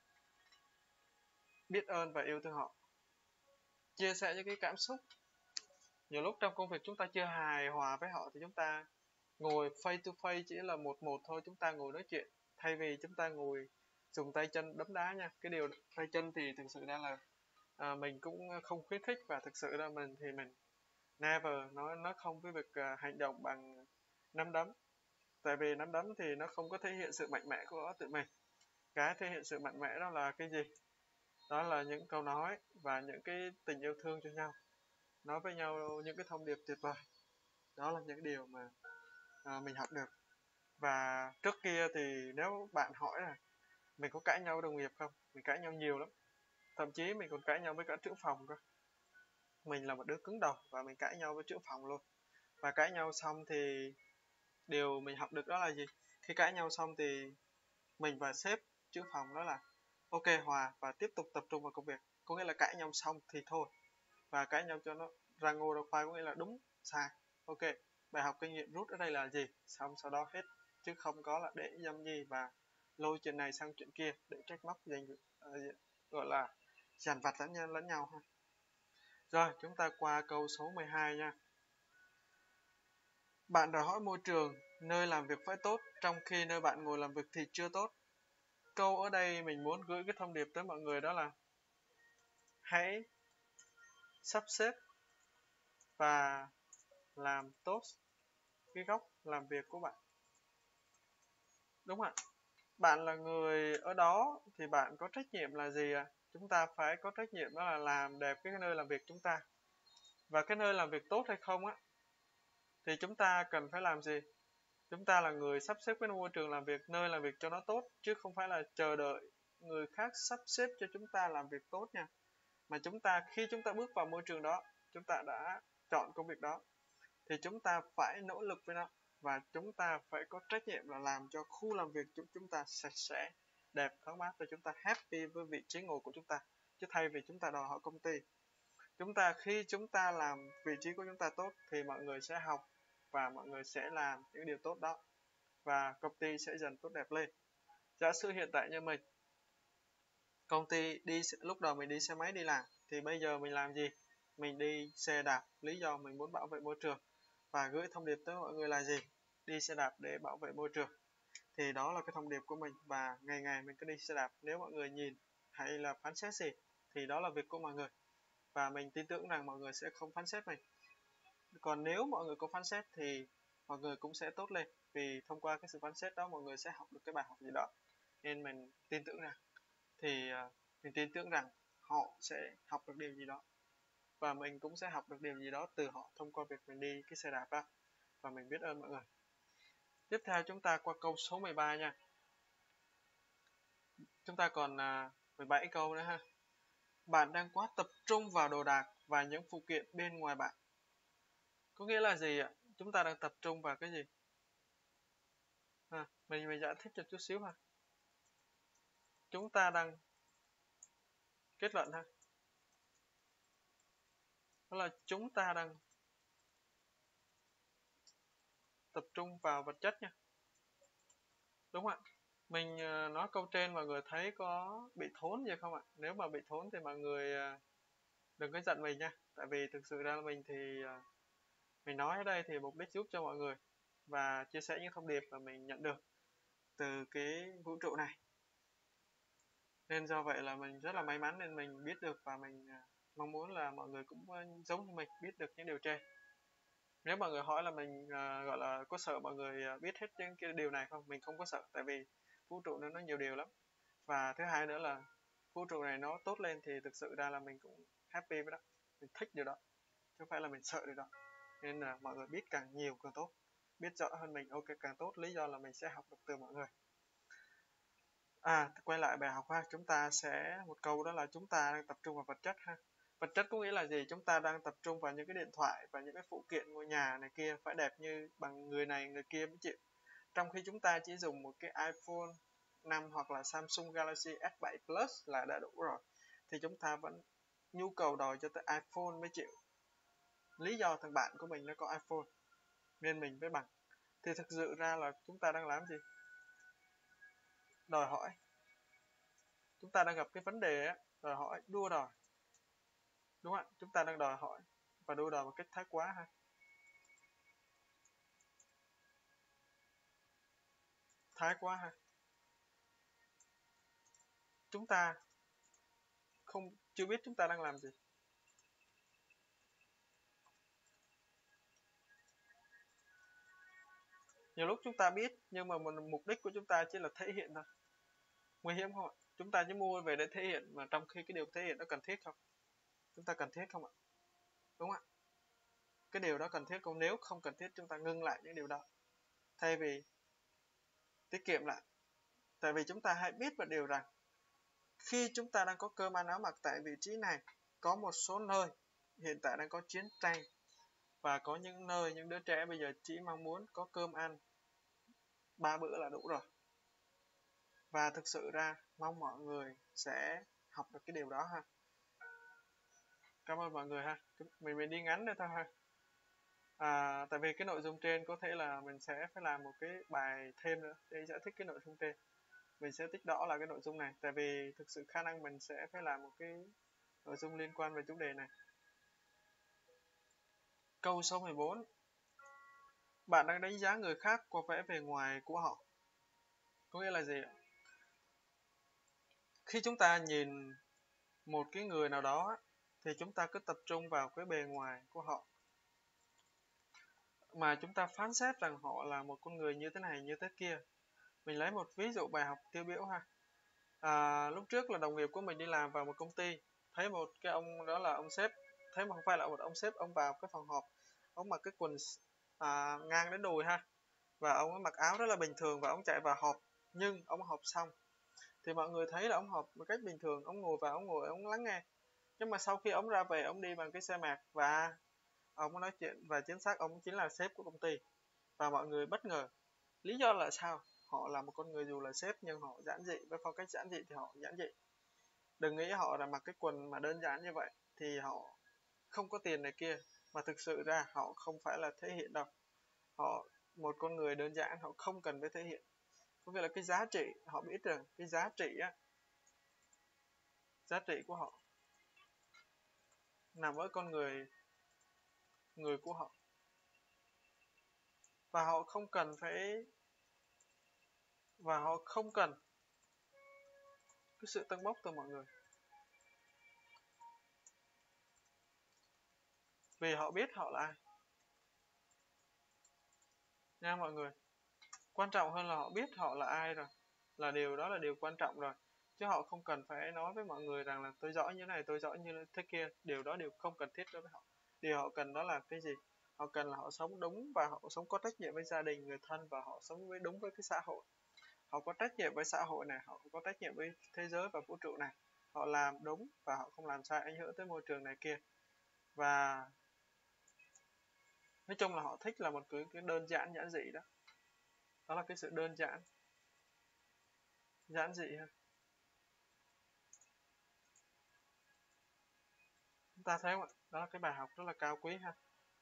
Biết ơn và yêu thương họ, chia sẻ những cái cảm xúc. Nhiều lúc trong công việc chúng ta chưa hài hòa với họ, thì chúng ta ngồi face to face, chỉ là một một thôi, chúng ta ngồi nói chuyện, thay vì chúng ta ngồi dùng tay chân đấm đá nha. Cái điều tay chân thì thực sự ra là à, mình cũng không khuyến khích, và thực sự ra mình thì mình never nói nói không với việc à, hành động bằng nắm đấm. Tại vì nắm đấm thì nó không có thể hiện sự mạnh mẽ của tự mình. Cái thể hiện sự mạnh mẽ đó là cái gì? Đó là những câu nói và những cái tình yêu thương cho nhau, nói với nhau những cái thông điệp tuyệt vời. Đó là những điều mà à, mình học được. Và trước kia thì nếu bạn hỏi là mình có cãi nhau với đồng nghiệp không, mình cãi nhau nhiều lắm, thậm chí mình còn cãi nhau với cả trưởng phòng cơ. Mình là một đứa cứng đầu, và mình cãi nhau với trưởng phòng luôn. Và cãi nhau xong thì điều mình học được đó là gì? Khi cãi nhau xong thì mình và sếp trưởng phòng đó là ok, hòa và tiếp tục tập trung vào công việc. Có nghĩa là cãi nhau xong thì thôi, và cãi nhau cho nó ra ngô ra khoai, có nghĩa là đúng sai. Ok, bài học kinh nghiệm rút ở đây là gì? Xong sau đó hết, chứ không có là để dâm nhi và lôi chuyện này sang chuyện kia để trách móc dành uh, gọi là dằn vặt lẫn nhau lẫn nhau ha. Rồi chúng ta qua câu số mười hai nha. Bạn đòi hỏi môi trường nơi làm việc phải tốt, trong khi nơi bạn ngồi làm việc thì chưa tốt. Câu ở đây mình muốn gửi cái thông điệp tới mọi người đó là hãy sắp xếp và làm tốt cái góc làm việc của bạn. Đúng không ạ? Bạn là người ở đó thì bạn có trách nhiệm là gì ạ? À? Chúng ta phải có trách nhiệm đó là làm đẹp cái nơi làm việc chúng ta. Và cái nơi làm việc tốt hay không á, thì chúng ta cần phải làm gì? Chúng ta là người sắp xếp cái môi trường làm việc, nơi làm việc cho nó tốt, chứ không phải là chờ đợi người khác sắp xếp cho chúng ta làm việc tốt nha. Mà chúng ta, khi chúng ta bước vào môi trường đó, chúng ta đã chọn công việc đó, thì chúng ta phải nỗ lực với nó, và chúng ta phải có trách nhiệm là làm cho khu làm việc của chúng ta sạch sẽ, đẹp, thoáng mát, và chúng ta happy với vị trí ngồi của chúng ta. Chứ thay vì chúng ta đòi hỏi công ty, chúng ta khi chúng ta làm vị trí của chúng ta tốt thì mọi người sẽ học và mọi người sẽ làm những điều tốt đó, và công ty sẽ dần tốt đẹp lên. Giả sử hiện tại như mình, công ty đi lúc đầu mình đi xe máy đi làm, thì bây giờ mình làm gì? Mình đi xe đạp, lý do mình muốn bảo vệ môi trường. Và gửi thông điệp tới mọi người là gì? đi xe đạp để bảo vệ môi trường. Thì đó là cái thông điệp của mình, và ngày ngày mình cứ đi xe đạp. Nếu mọi người nhìn hay là phán xét gì thì đó là việc của mọi người, và mình tin tưởng rằng mọi người sẽ không phán xét mình. Còn nếu mọi người có phán xét thì mọi người cũng sẽ tốt lên, vì thông qua cái sự phán xét đó mọi người sẽ học được cái bài học gì đó. Nên mình tin tưởng rằng thì uh, mình tin tưởng rằng họ sẽ học được điều gì đó, và mình cũng sẽ học được điều gì đó từ họ thông qua việc mình đi cái xe đạp đó, và mình biết ơn mọi người. Tiếp theo chúng ta qua câu số mười ba nha. Chúng ta còn uh, mười bảy câu nữa ha. Bạn đang quá tập trung vào đồ đạc và những phụ kiện bên ngoài bạn. Có nghĩa là gì ạ? Chúng ta đang tập trung vào cái gì? À, mình mình giải thích cho chút xíu ha. Chúng ta đang kết luận ha. Đó là chúng ta đang tập trung vào vật chất nha. Đúng không ạ? Mình uh, nói câu trên mọi người thấy có bị thốn gì không ạ? Nếu mà bị thốn thì mọi người uh, đừng có giận mình nha. Tại vì thực sự ra là mình thì uh, mình nói ở đây thì mục đích giúp cho mọi người và chia sẻ những thông điệp mà mình nhận được từ cái vũ trụ này. Nên do vậy là mình rất là may mắn nên mình biết được, và mình uh, mong muốn là mọi người cũng uh, giống như mình biết được những điều trên. Nếu mọi người hỏi là mình uh, gọi là có sợ mọi người uh, biết hết những cái điều này không? Mình không có sợ, tại vì vũ trụ nó nó nhiều điều lắm. Và thứ hai nữa là vũ trụ này nó tốt lên thì thực sự ra là mình cũng happy với đó, mình thích điều đó, chứ không phải là mình sợ điều đó. Nên là mọi người biết càng nhiều càng tốt, biết rõ hơn mình ok càng tốt, lý do là mình sẽ học được từ mọi người. À, quay lại bài học ha, chúng ta sẽ một câu đó là chúng ta đang tập trung vào vật chất ha. Vật chất có nghĩa là gì? Chúng ta đang tập trung vào những cái điện thoại và những cái phụ kiện ngôi nhà này kia phải đẹp như bằng người này người kia mới chịu. Trong khi chúng ta chỉ dùng một cái iPhone năm hoặc là Samsung Galaxy S bảy Plus là đã đủ rồi, thì chúng ta vẫn nhu cầu đòi cho tới iPhone mới chịu. Lý do thằng bạn của mình nó có iPhone nên mình mới bằng. Thì thực sự ra là chúng ta đang làm gì? Đòi hỏi. Chúng ta đang gặp cái vấn đề á, đòi hỏi, đua đòi. Đúng không ạ? Chúng ta đang đòi hỏi và đua đòi một cách thái quá ha. Thái quá ha. Chúng ta không chưa biết chúng ta đang làm gì. Nhiều lúc chúng ta biết nhưng mà mục đích của chúng ta chỉ là thể hiện thôi. Nguy hiểm không ạ? Chúng ta chỉ mua về để thể hiện, mà trong khi cái điều thể hiện nó cần thiết không? Chúng ta cần thiết không ạ? Đúng không ạ? Cái điều đó cần thiết không? Nếu không cần thiết chúng ta ngưng lại những điều đó, thay vì tiết kiệm lại. Tại vì chúng ta hãy biết một điều rằng khi chúng ta đang có cơm ăn áo mặc tại vị trí này, có một số nơi hiện tại đang có chiến tranh, và có những nơi những đứa trẻ bây giờ chỉ mong muốn có cơm ăn ba bữa là đủ rồi. Và thực sự ra mong mọi người sẽ học được cái điều đó ha. Cảm ơn mọi người ha. Mình mình đi ngắn nữa thôi ha. À, tại vì cái nội dung trên có thể là mình sẽ phải làm một cái bài thêm nữa để giải thích cái nội dung trên. Mình sẽ tích đỏ là cái nội dung này, tại vì thực sự khả năng mình sẽ phải làm một cái nội dung liên quan về chủ đề này. Câu số mười bốn. Bạn đang đánh giá người khác qua vẻ bề ngoài của họ. Có nghĩa là gì ạ? Khi chúng ta nhìn một cái người nào đó thì chúng ta cứ tập trung vào cái bề ngoài của họ, mà chúng ta phán xét rằng họ là một con người như thế này như thế kia. Mình lấy một ví dụ bài học tiêu biểu ha. À, lúc trước là đồng nghiệp của mình đi làm vào một công ty, thấy một cái ông đó là ông sếp, thấy mà không phải là một ông sếp, ông vào cái phòng họp, ông mặc cái quần à, ngang đến đùi ha, và ông ấy mặc áo rất là bình thường và ông chạy vào họp. Nhưng ông họp xong thì mọi người thấy là ông họp một cách bình thường, ông ngồi vào ông ngồi ông lắng nghe. Nhưng mà sau khi ông ra về, ông đi bằng cái xe mạc và ông nói chuyện, và chính xác ông chính là sếp của công ty, và mọi người bất ngờ. Lý do là sao? Họ là một con người dù là sếp nhưng họ giản dị, với phong cách giản dị thì họ giản dị. Đừng nghĩ họ là mặc cái quần mà đơn giản như vậy thì họ không có tiền này kia, mà thực sự ra họ không phải là thể hiện đâu. Họ một con người đơn giản, họ không cần phải thể hiện. Có nghĩa là cái giá trị, họ biết rằng cái giá trị á, giá trị của họ nằm ở con người người của họ. và họ không cần phải và họ không cần cái sự tâng bốc từ mọi người, vì họ biết họ là ai nha mọi người. Quan trọng hơn là họ biết họ là ai rồi, là điều đó là điều quan trọng rồi, chứ họ không cần phải nói với mọi người rằng là tôi giỏi như này, tôi giỏi như thế kia. Điều đó đều không cần thiết đối với họ. Điều họ cần đó là cái gì? Họ cần là họ sống đúng và họ sống có trách nhiệm với gia đình, người thân, và họ sống với đúng với cái xã hội. Họ có trách nhiệm với xã hội này, họ có trách nhiệm với thế giới và vũ trụ này. Họ làm đúng và họ không làm sai ảnh hưởng tới môi trường này kia. Và nói chung là họ thích là một cái, cái đơn giản giản dị đó. Đó là cái sự đơn giản giản dị ha. Chúng ta thấy không ạ? Đó là cái bài học rất là cao quý ha.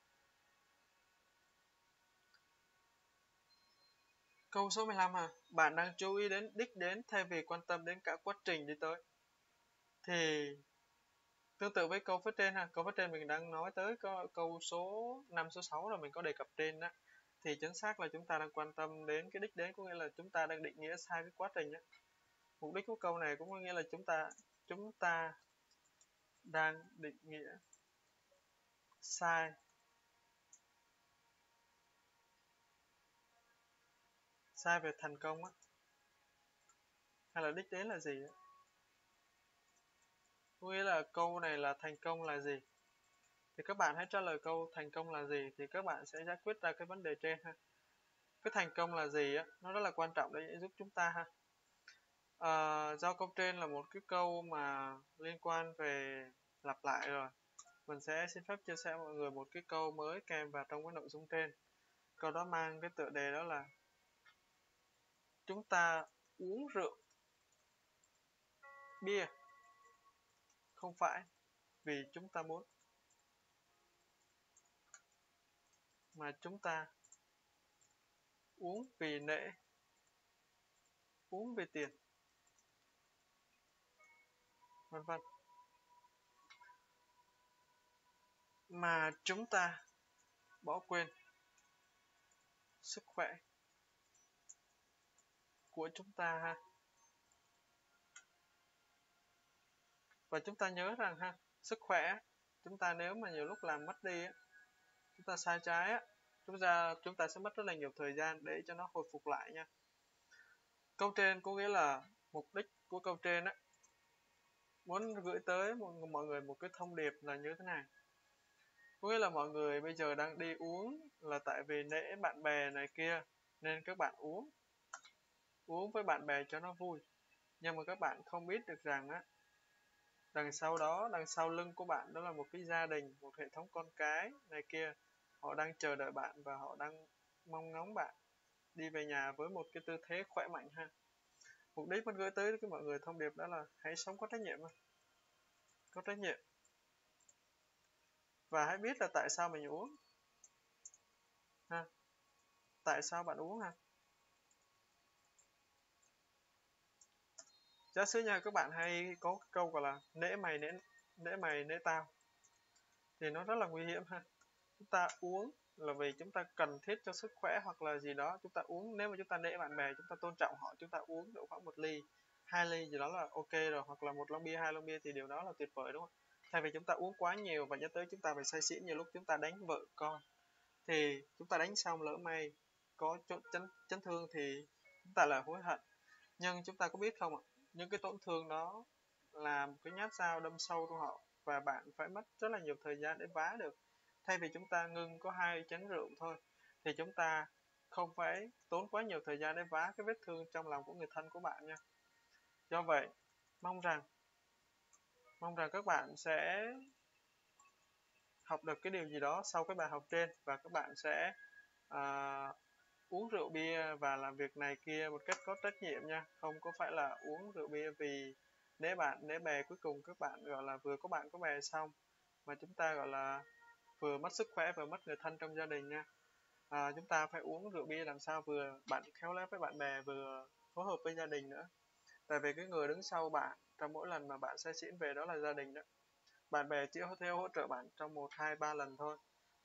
Câu số mười lăm ha. Bạn đang chú ý đến đích đến thay vì quan tâm đến cả quá trình đi tới. Thì tương tự với câu phía trên ha. Câu phía trên mình đang nói tới có câu số năm, số sáu rồi mình có đề cập trên đó. Thì chính xác là chúng ta đang quan tâm đến cái đích đến, có nghĩa là chúng ta đang định nghĩa sai cái quá trình á. Mục đích của câu này cũng có nghĩa là chúng ta chúng ta đang định nghĩa sai sai về thành công á, hay là đích đến là gì á. Có nghĩa là câu này là thành công là gì, thì các bạn hãy trả lời câu thành công là gì, thì các bạn sẽ giải quyết ra cái vấn đề trên ha. Cái thành công là gì á, nó rất là quan trọng để giúp chúng ta ha. À, do câu trên là một cái câu mà liên quan về lặp lại rồi, mình sẽ xin phép chia sẻ mọi người một cái câu mới kèm vào trong cái nội dung trên. Câu đó mang cái tựa đề đó là chúng ta uống rượu bia không phải vì chúng ta muốn, mà chúng ta uống vì nể, uống vì tiền, vân vân. Mà chúng ta bỏ quên sức khỏe của chúng ta ha. Và chúng ta nhớ rằng ha, sức khỏe chúng ta nếu mà nhiều lúc làm mất đi á, chúng ta sai trái á, chúng ta chúng ta sẽ mất rất là nhiều thời gian để cho nó hồi phục lại nha. Câu trên có nghĩa là mục đích của câu trên á, muốn gửi tới mọi người một cái thông điệp là như thế này. Có nghĩa là mọi người bây giờ đang đi uống là tại vì nể bạn bè này kia, nên các bạn uống uống với bạn bè cho nó vui. Nhưng mà các bạn không biết được rằng á, đằng sau đó, đằng sau lưng của bạn đó là một cái gia đình, một hệ thống con cái này kia. Họ đang chờ đợi bạn và họ đang mong ngóng bạn đi về nhà với một cái tư thế khỏe mạnh ha. Mục đích muốn gửi tới cái mọi người thông điệp đó là hãy sống có trách nhiệm, có trách nhiệm. Và hãy biết là tại sao mình uống ha. Tại sao bạn uống ha? Giả sử nha, các bạn hay có câu gọi là nể mày nể nể mày nể tao, thì nó rất là nguy hiểm ha. Chúng ta uống là vì chúng ta cần thiết cho sức khỏe hoặc là gì đó, chúng ta uống nếu mà chúng ta nể bạn bè, chúng ta tôn trọng họ, chúng ta uống độ khoảng một ly, hai ly gì đó là ok rồi, hoặc là một lon bia, hai lon bia thì điều đó là tuyệt vời, đúng không? Thay vì chúng ta uống quá nhiều và dẫn tới chúng ta phải say xỉn, nhiều lúc chúng ta đánh vợ con, thì chúng ta đánh xong lỡ may có chấn chấn thương thì chúng ta là hối hận. Nhưng chúng ta có biết không ạ, những cái tổn thương đó là một cái nhát dao đâm sâu trong họ, và bạn phải mất rất là nhiều thời gian để vá được. Thay vì chúng ta ngưng có hai chén rượu thôi, thì chúng ta không phải tốn quá nhiều thời gian để vá cái vết thương trong lòng của người thân của bạn nha. Do vậy, mong rằng mong rằng các bạn sẽ học được cái điều gì đó sau cái bài học trên, và các bạn sẽ à, uống rượu bia và làm việc này kia một cách có trách nhiệm nha. Không có phải là uống rượu bia vì nể bạn nể bè, cuối cùng các bạn gọi là vừa có bạn có bè xong mà chúng ta gọi là vừa mất sức khỏe vừa mất người thân trong gia đình nha. À, chúng ta phải uống rượu bia làm sao vừa bạn khéo léo với bạn bè, vừa phối hợp với gia đình nữa. Tại vì cái người đứng sau bạn trong mỗi lần mà bạn say xỉn về đó là gia đình đó. Bạn bè chỉ có thể hỗ trợ bạn trong một hai ba lần thôi,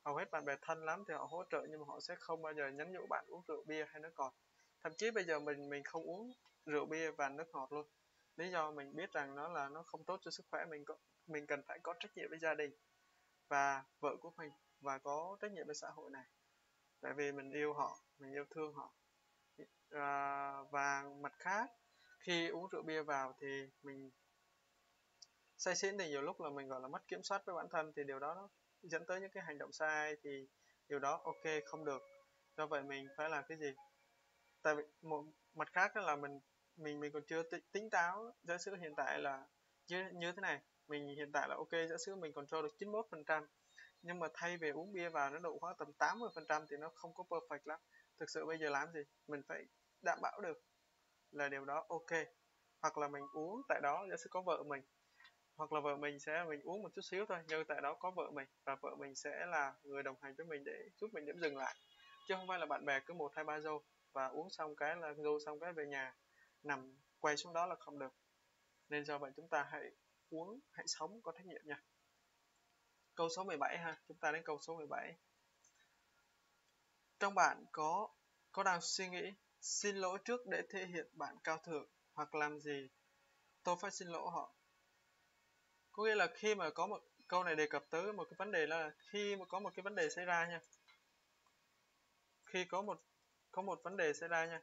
hầu hết bạn bè thân lắm thì họ hỗ trợ, nhưng mà họ sẽ không bao giờ nhắn nhủ bạn uống rượu bia hay nước ngọt. Thậm chí bây giờ mình mình không uống rượu bia và nước ngọt luôn. Lý do mình biết rằng nó là nó không tốt cho sức khỏe. Mình có mình cần phải có trách nhiệm với gia đình và vợ của mình, và có trách nhiệm với xã hội này, tại vì mình yêu họ, mình yêu thương họ. À, và mặt khác, khi uống rượu bia vào thì mình say xỉn thì nhiều lúc là mình gọi là mất kiểm soát với bản thân, thì điều đó nó dẫn tới những cái hành động sai, thì điều đó ok không được. Do vậy mình phải làm cái gì? Tại vì một mặt khác đó là mình mình mình còn chưa tính táo. Giả sử hiện tại là như như thế này, mình hiện tại là ok, giả sử mình còn cho được chín mươi mốt phần trăm, nhưng mà thay vì uống bia vào nó độ khoảng tầm tám mươi phần trăm thì nó không có perfect lắm. Thực sự bây giờ làm gì? Mình phải đảm bảo được là điều đó ok. Hoặc là mình uống tại đó, giả sử có vợ mình, hoặc là vợ mình sẽ mình uống một chút xíu thôi, nhưng tại đó có vợ mình, và vợ mình sẽ là người đồng hành với mình để giúp mình điểm dừng lại, chứ không phải là bạn bè cứ một hai ba dô và uống xong cái là dô xong cái về nhà nằm quay xuống đó là không được. Nên do vậy chúng ta hãy uống, hãy sống có trách nhiệm nha. Câu số mười bảy ha, chúng ta đến câu số mười bảy. Trong bạn có có đang suy nghĩ xin lỗi trước để thể hiện bạn cao thượng, hoặc làm gì tôi phải xin lỗi họ? Có nghĩa là khi mà có một câu này đề cập tới một cái vấn đề là khi mà có một cái vấn đề xảy ra nha, khi có một có một vấn đề xảy ra nha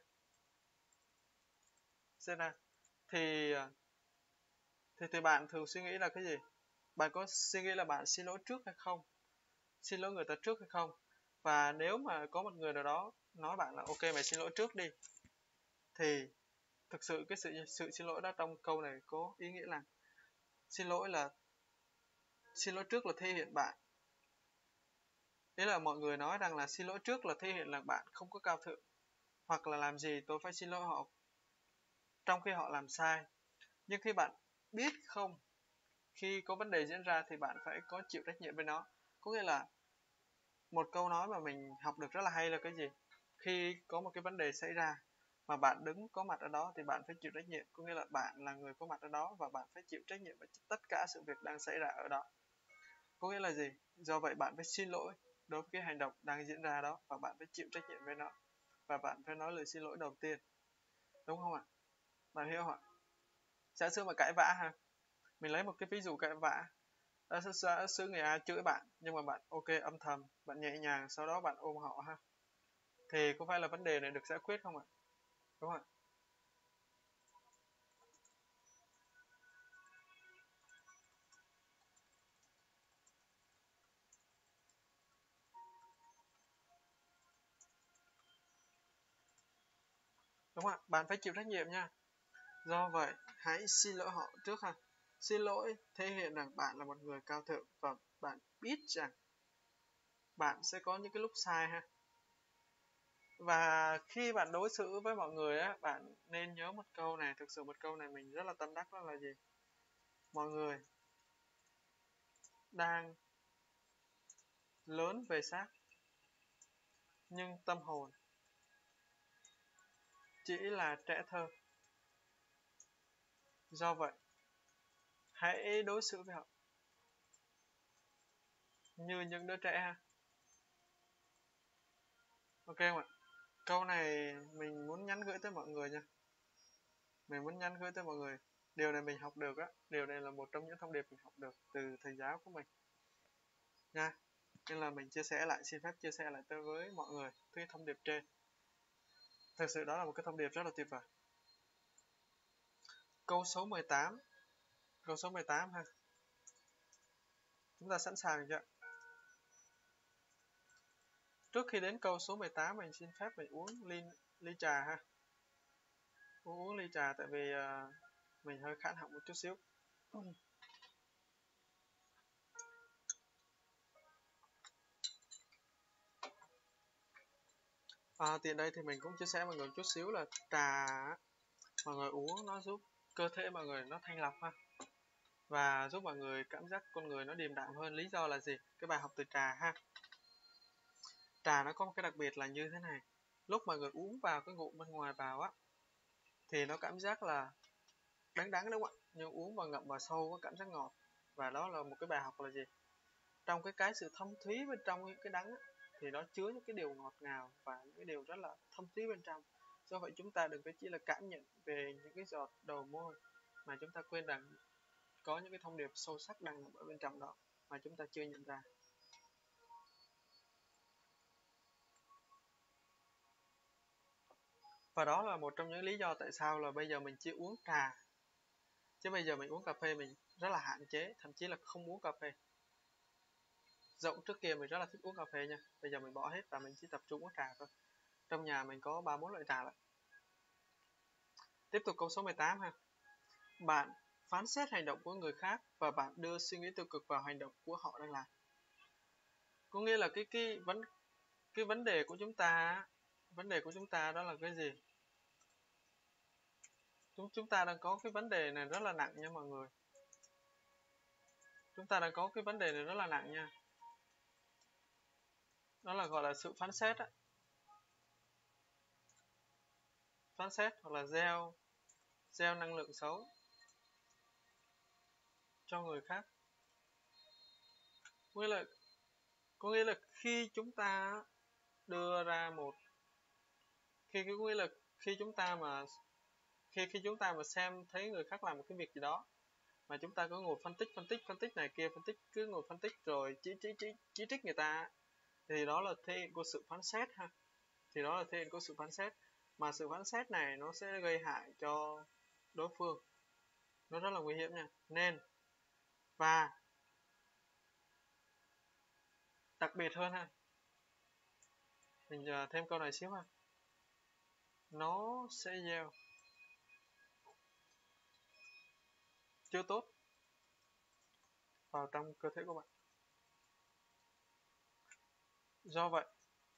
xảy ra thì thì thì bạn thường suy nghĩ là cái gì? Bạn có suy nghĩ là bạn xin lỗi trước hay không, xin lỗi người ta trước hay không? Và nếu mà có một người nào đó nói bạn là ok mày xin lỗi trước đi, thì thực sự cái sự sự xin lỗi đó trong câu này có ý nghĩa là xin lỗi là xin lỗi trước là thể hiện bạn, ý là mọi người nói rằng là xin lỗi trước là thể hiện là bạn không có cao thượng, hoặc là làm gì tôi phải xin lỗi họ trong khi họ làm sai. Nhưng khi bạn biết không, khi có vấn đề diễn ra thì bạn phải có chịu trách nhiệm với nó. Có nghĩa là một câu nói mà mình học được rất là hay là cái gì? Khi có một cái vấn đề xảy ra mà bạn đứng có mặt ở đó thì bạn phải chịu trách nhiệm. Có nghĩa là bạn là người có mặt ở đó và bạn phải chịu trách nhiệm với tất cả sự việc đang xảy ra ở đó. Có nghĩa là gì? Do vậy bạn phải xin lỗi đối với cái hành động đang diễn ra đó, và bạn phải chịu trách nhiệm với nó, và bạn phải nói lời xin lỗi đầu tiên. Đúng không ạ? Bạn hiểu không ạ? Giả sử mà cãi vã ha, mình lấy một cái ví dụ cãi vã. Giả sử người A chửi bạn, nhưng mà bạn ok âm thầm, bạn nhẹ nhàng, sau đó bạn ôm họ ha, thì có phải là vấn đề này được giải quyết không ạ? Đúng không ạ? Đúng không ạ? Bạn phải chịu trách nhiệm nha. Do vậy hãy xin lỗi họ trước ha. Xin lỗi thể hiện rằng bạn là một người cao thượng, và bạn biết rằng bạn sẽ có những cái lúc sai ha. Và khi bạn đối xử với mọi người á, bạn nên nhớ một câu này. Thực sự một câu này mình rất là tâm đắc, đó là gì? Mọi người đang lớn về xác, nhưng tâm hồn chỉ là trẻ thơ. Do vậy hãy đối xử với họ như những đứa trẻ ha. Ok không ạ? Câu này mình muốn nhắn gửi tới mọi người nha. Mình muốn nhắn gửi tới mọi người. Điều này mình học được á. Điều này là một trong những thông điệp mình học được từ thầy giáo của mình nha. Nên là mình chia sẻ lại, xin phép chia sẻ lại tới với mọi người cái thông điệp trên. Thực sự đó là một cái thông điệp rất là tuyệt vời. Câu số mười tám. Câu số mười tám ha. Chúng ta sẵn sàng chưa? Trước khi đến câu số mười tám, mình xin phép mình uống ly, ly trà ha. Uống, uống ly trà tại vì uh, mình hơi khát họng một chút xíu. À, tiện đây thì mình cũng chia sẻ mọi người một chút xíu là trà mọi người uống nó giúp cơ thể mọi người nó thanh lọc ha, và giúp mọi người cảm giác con người nó điềm đạm hơn. Lý do là gì? Cái bài học từ trà ha. Trà nó có một cái đặc biệt là như thế này. Lúc mà người uống vào cái ngụm bên ngoài vào á, thì nó cảm giác là đắng đắng đúng không ạ? Nhưng uống vào ngậm vào sâu có cảm giác ngọt. Và đó là một cái bài học là gì? trong cái cái sự thâm thúy bên trong những cái đắng á, thì nó chứa những cái điều ngọt ngào và những cái điều rất là thâm thúy bên trong. Do vậy chúng ta đừng có chỉ là cảm nhận về những cái giọt đầu môi, mà chúng ta quên rằng có những cái thông điệp sâu sắc đang nằm ở bên trong đó mà chúng ta chưa nhận ra. Và đó là một trong những lý do tại sao là bây giờ mình chỉ uống trà, chứ bây giờ mình uống cà phê mình rất là hạn chế, thậm chí là không uống cà phê. Dẫu trước kia mình rất là thích uống cà phê nha, bây giờ mình bỏ hết và mình chỉ tập trung uống trà thôi. Trong nhà mình có ba bốn loại trà lận. Tiếp tục câu số mười tám ha. Bạn phán xét hành động của người khác và bạn đưa suy nghĩ tiêu cực vào hành động của họ đang làm. Có nghĩa là cái cái vấn cái vấn đề của chúng ta, vấn đề của chúng ta đó là cái gì? Chúng chúng ta đang có cái vấn đề này rất là nặng nha mọi người. Chúng ta đang có cái vấn đề này rất là nặng nha. Đó là gọi là sự phán xét á. Phán xét hoặc là gieo gieo năng lượng xấu cho người khác. Có nghĩa là có nghĩa là khi chúng ta đưa ra một khi cái nghĩa là khi chúng ta mà khi khi chúng ta mà xem thấy người khác làm một cái việc gì đó mà chúng ta cứ ngồi phân tích phân tích phân tích này kia phân tích cứ ngồi phân tích rồi chỉ chỉ chỉ chỉ trích người ta, thì đó là thể hiện của sự phán xét ha. Thì đó là thể hiện của sự phán xét, mà sự phán xét này nó sẽ gây hại cho đối phương, nó rất là nguy hiểm nha. Nên và đặc biệt hơn ha, mình uh, thêm câu này xíu ha, nó sẽ gieo chưa tốt vào trong cơ thể của bạn. Do vậy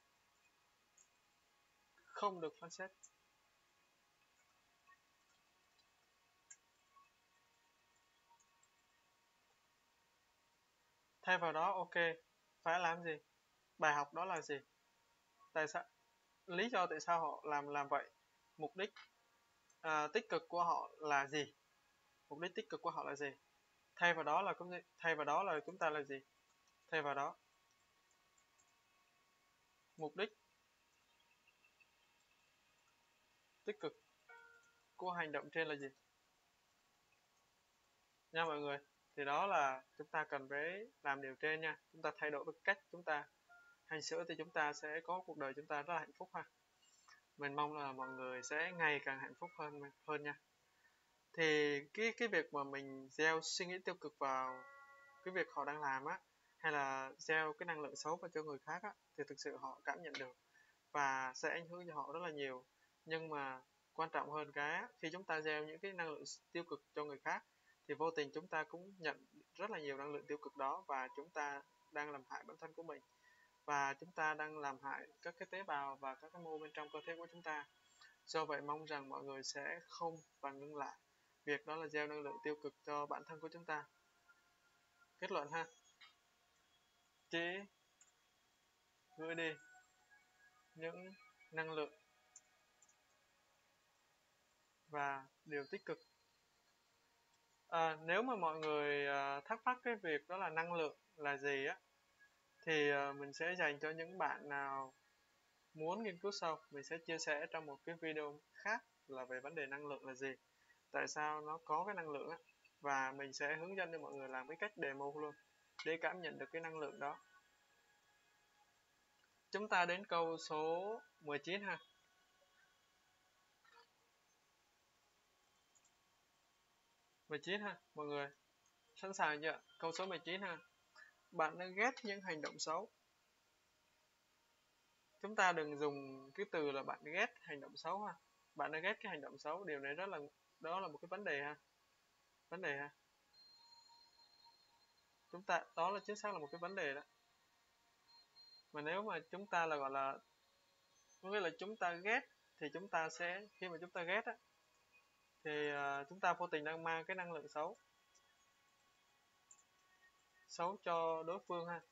không được phán xét. Thay vào đó, ok, phải làm gì? Bài học đó là gì? Tại sao? Lý do tại sao họ làm làm vậy? Mục đích à, tích cực của họ là gì? Mục đích tích cực của họ là gì? Thay vào đó là cũng thay vào đó là chúng ta là gì? Thay vào đó, mục đích tích cực của hành động trên là gì? Nha mọi người. Thì đó là chúng ta cần phải làm điều trên nha. Chúng ta thay đổi cái cách chúng ta hành xử thì chúng ta sẽ có cuộc đời chúng ta rất là hạnh phúc ha. Mình mong là mọi người sẽ ngày càng hạnh phúc hơn hơn nha. Thì cái cái việc mà mình gieo suy nghĩ tiêu cực vào cái việc họ đang làm á, hay là gieo cái năng lượng xấu vào cho người khác á, thì thực sự họ cảm nhận được và sẽ ảnh hưởng cho họ rất là nhiều. Nhưng mà quan trọng hơn cái á, khi chúng ta gieo những cái năng lượng tiêu cực cho người khác thì vô tình chúng ta cũng nhận rất là nhiều năng lượng tiêu cực đó, và chúng ta đang làm hại bản thân của mình, và chúng ta đang làm hại các cái tế bào và các cái mô bên trong cơ thể của chúng ta. Do vậy mong rằng mọi người sẽ không và ngưng lại việc đó là gieo năng lượng tiêu cực cho bản thân của chúng ta. Kết luận ha, chỉ gửi đi những năng lượng và điều tích cực. À, nếu mà mọi người à, thắc mắc cái việc đó là năng lượng là gì á, thì à, mình sẽ dành cho những bạn nào muốn nghiên cứu sâu, mình sẽ chia sẻ trong một cái video khác là về vấn đề năng lượng là gì, tại sao nó có cái năng lượng á, và mình sẽ hướng dẫn cho mọi người làm cái cách demo luôn để cảm nhận được cái năng lượng đó. Chúng ta đến câu số mười chín ha. mười chín ha, mọi người sẵn sàng chưa? Câu số mười chín ha. Bạn đang ghét những hành động xấu. Chúng ta đừng dùng cái từ là bạn ghét hành động xấu ha. Bạn đang ghét cái hành động xấu, điều này rất là đó là một cái vấn đề ha. Vấn đề ha. Chúng ta đó là chính xác là một cái vấn đề đó. Mà nếu mà chúng ta là gọi là có nghĩa là chúng ta ghét thì chúng ta sẽ khi mà chúng ta ghét á thì uh, chúng ta vô tình đang mang cái năng lượng xấu xấu cho đối phương ha,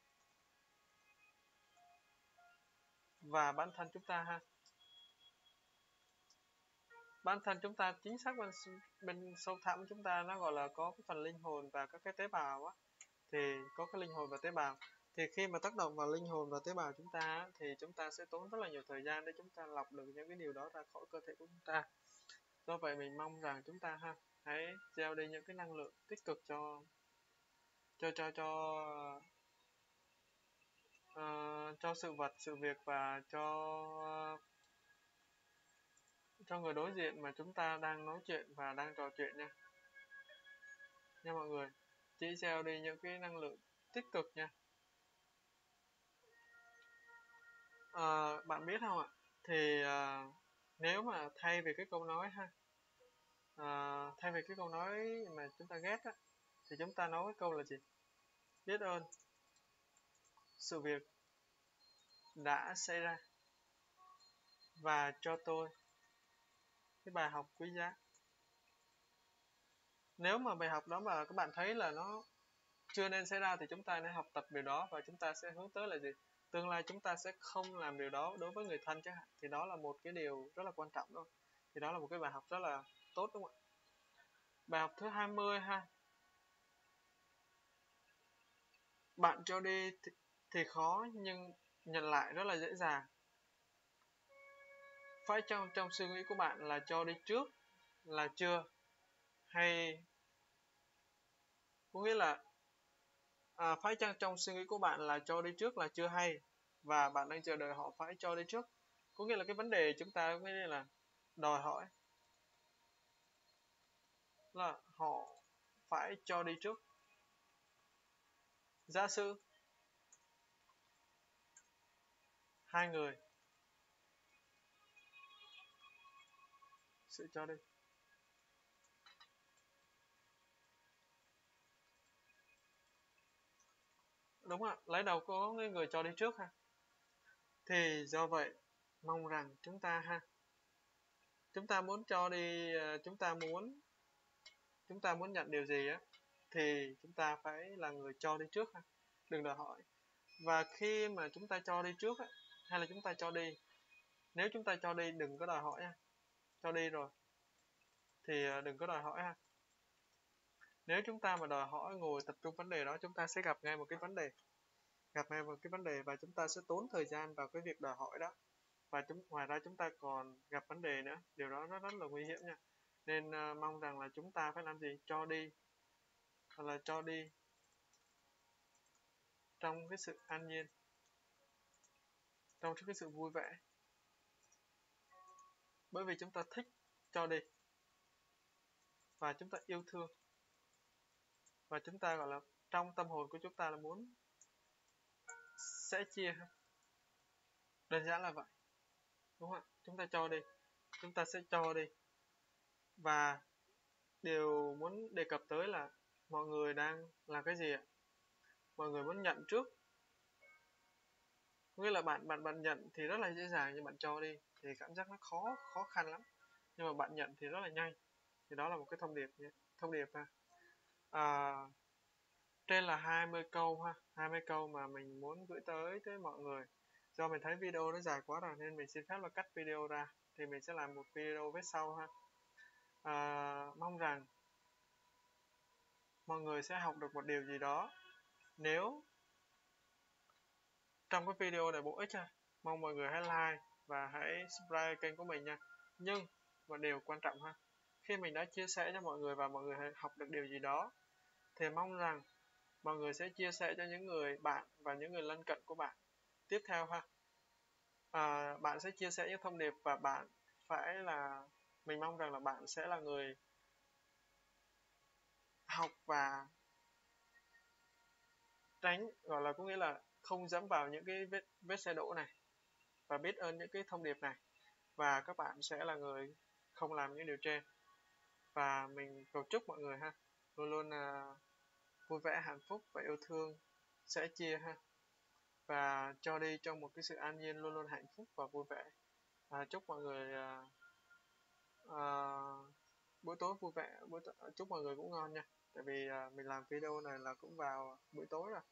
và bản thân chúng ta ha. Bản thân chúng ta chính xác bên, bên sâu thẳm chúng ta nó gọi là có cái phần linh hồn và các cái tế bào á, thì có cái linh hồn và tế bào. Thì khi mà tác động vào linh hồn và tế bào chúng ta thì chúng ta sẽ tốn rất là nhiều thời gian để chúng ta lọc được những cái điều đó ra khỏi cơ thể của chúng ta. Do vậy mình mong rằng chúng ta ha hãy gieo đi những cái năng lượng tích cực cho cho cho cho uh, cho sự vật, sự việc và cho cho người đối diện mà chúng ta đang nói chuyện và đang trò chuyện nha. Nha mọi người, chỉ gieo đi những cái năng lượng tích cực nha. À, bạn biết không ạ? Thì à, nếu mà thay vì cái câu nói ha, à, thay vì cái câu nói mà chúng ta ghét á, thì chúng ta nói cái câu là gì? Biết ơn sự việc đã xảy ra và cho tôi cái bài học quý giá. Nếu mà bài học đó mà các bạn thấy là nó chưa nên xảy ra thì chúng ta nên học tập điều đó, và chúng ta sẽ hướng tới là gì? Tương lai chúng ta sẽ không làm điều đó đối với người thân chẳng hạn. Thì đó là một cái điều rất là quan trọng thôi. Thì đó là một cái bài học rất là tốt đúng không ạ? Bài học thứ hai mươi ha. Bạn cho đi thì, thì khó nhưng nhận lại rất là dễ dàng. Phải chăng trong suy nghĩ của bạn là cho đi trước là chưa, hay có nghĩa là à, phải chăng trong suy nghĩ của bạn là cho đi trước là chưa hay và bạn đang chờ đợi họ phải cho đi trước? Có nghĩa là cái vấn đề chúng ta có nghĩa là đòi hỏi là họ phải cho đi trước. Giả sử hai người sự cho đi, đúng ạ, lấy đầu có người cho đi trước ha. Thì do vậy mong rằng chúng ta ha, chúng ta muốn cho đi, chúng ta muốn chúng ta muốn nhận điều gì á thì chúng ta phải là người cho đi trước ha, đừng đòi hỏi. Và khi mà chúng ta cho đi trước á, hay là chúng ta cho đi, nếu chúng ta cho đi đừng có đòi hỏi nha. Cho đi rồi thì đừng có đòi hỏi ha. Nếu chúng ta mà đòi hỏi ngồi tập trung vấn đề đó, chúng ta sẽ gặp ngay một cái vấn đề gặp ngay một cái vấn đề và chúng ta sẽ tốn thời gian vào cái việc đòi hỏi đó, và chúng ngoài ra chúng ta còn gặp vấn đề nữa. Điều đó rất rất là nguy hiểm nha. Nên uh, mong rằng là chúng ta phải làm gì? Cho đi, hoặc là cho đi trong cái sự an nhiên, trong cái sự vui vẻ, bởi vì chúng ta thích cho đi và chúng ta yêu thương, và chúng ta gọi là trong tâm hồn của chúng ta là muốn sẽ chia. Đơn giản là vậy, đúng không ạ? Chúng ta cho đi, chúng ta sẽ cho đi, và điều muốn đề cập tới là mọi người đang làm cái gì ạ? Mọi người muốn nhận trước, nghĩa là bạn bạn bạn nhận thì rất là dễ dàng, nhưng bạn cho đi thì cảm giác nó khó khó khăn lắm, nhưng mà bạn nhận thì rất là nhanh. Thì đó là một cái thông điệp nhé. Thông điệp ha. À, trên là hai mươi câu ha, hai mươi câu mà mình muốn gửi tới tới mọi người. Do mình thấy video nó dài quá rồi nên mình xin phép là cắt video ra, thì mình sẽ làm một video với sau ha. À, mong rằng mọi người sẽ học được một điều gì đó. Nếu trong cái video này bổ ích ha, mong mọi người hãy like và hãy subscribe kênh của mình nha. Nhưng một điều quan trọng ha, khi mình đã chia sẻ cho mọi người và mọi người học được điều gì đó, thì mong rằng mọi người sẽ chia sẻ cho những người bạn và những người lân cận của bạn. Tiếp theo ha, à, bạn sẽ chia sẻ những thông điệp, và bạn phải là, mình mong rằng là bạn sẽ là người học và tránh, gọi là có nghĩa là không dẫm vào những cái vết, vết xe đổ này, và biết ơn những cái thông điệp này, và các bạn sẽ là người không làm những điều trên. Và mình cầu chúc mọi người ha luôn luôn uh, vui vẻ, hạnh phúc và yêu thương, sẽ chia ha, và cho đi trong một cái sự an nhiên, luôn luôn hạnh phúc và vui vẻ. À, chúc mọi người uh, uh, buổi tối vui vẻ, buổi t- chúc mọi người cũng ngon nha, tại vì uh, mình làm video này là cũng vào buổi tối rồi.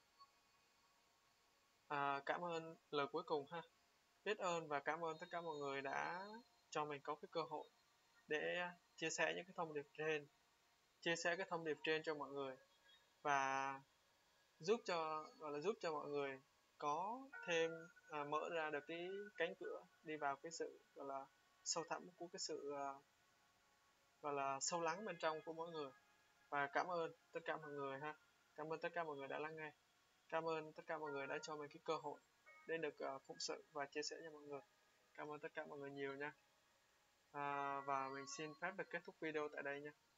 À, cảm ơn lời cuối cùng ha, biết ơn và cảm ơn tất cả mọi người đã cho mình có cái cơ hội để chia sẻ những cái thông điệp trên, chia sẻ cái thông điệp trên cho mọi người. Và giúp cho gọi là giúp cho mọi người có thêm à, mở ra được cái cánh cửa đi vào cái sự gọi là sâu thẳm của cái sự à, gọi là sâu lắng bên trong của mỗi người. Và cảm ơn tất cả mọi người ha, cảm ơn tất cả mọi người đã lắng nghe, cảm ơn tất cả mọi người đã cho mình cái cơ hội để được uh, phụng sự và chia sẻ cho mọi người. Cảm ơn tất cả mọi người nhiều nha. À, và mình xin phép được kết thúc video tại đây nha.